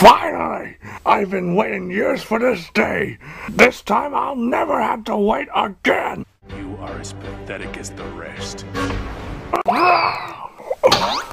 Finally! I've been waiting years for this day. This time I'll never have to wait again. You are as pathetic as the rest.